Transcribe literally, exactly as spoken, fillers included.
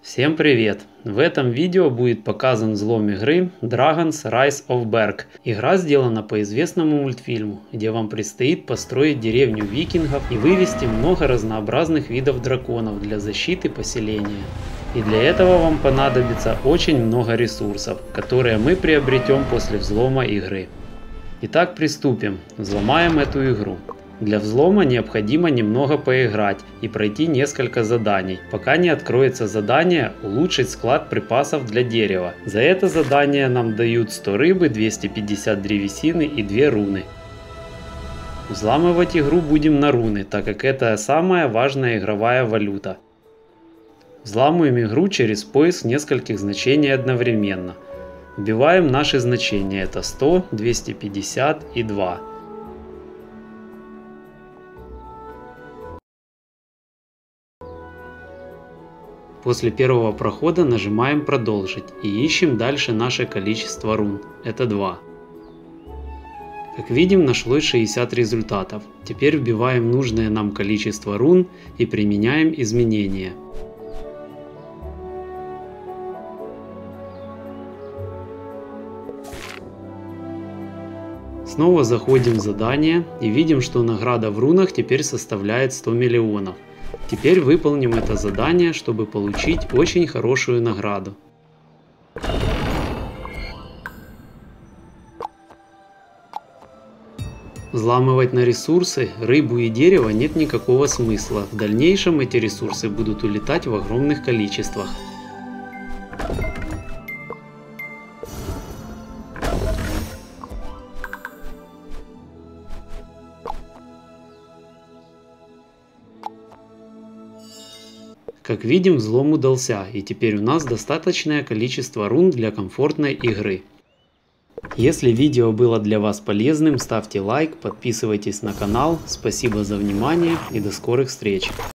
Всем привет! В этом видео будет показан взлом игры Dragons Rise of Berg. Игра сделана по известному мультфильму, где вам предстоит построить деревню викингов и вывести много разнообразных видов драконов для защиты поселения. И для этого вам понадобится очень много ресурсов, которые мы приобретем после взлома игры. Итак, приступим. Взломаем эту игру. Для взлома необходимо немного поиграть и пройти несколько заданий, пока не откроется задание «Улучшить склад припасов для дерева». За это задание нам дают сто рыбы, двести пятьдесят древесины и две руны. Взламывать игру будем на руны, так как это самая важная игровая валюта. Взламываем игру через поиск нескольких значений одновременно. Вбиваем наши значения, это сто, двести пятьдесят и два. После первого прохода нажимаем «Продолжить» и ищем дальше наше количество рун, это два. Как видим, нашлось шестьдесят результатов. Теперь вбиваем нужное нам количество рун и применяем изменения. Снова заходим в задание и видим, что награда в рунах теперь составляет сто миллионов. Теперь выполним это задание, чтобы получить очень хорошую награду. Взламывать на ресурсы, рыбу и дерево нет никакого смысла. В дальнейшем эти ресурсы будут улетать в огромных количествах. Как видим, взлом удался, и теперь у нас достаточное количество рун для комфортной игры. Если видео было для вас полезным, ставьте лайк, подписывайтесь на канал. Спасибо за внимание и до скорых встреч!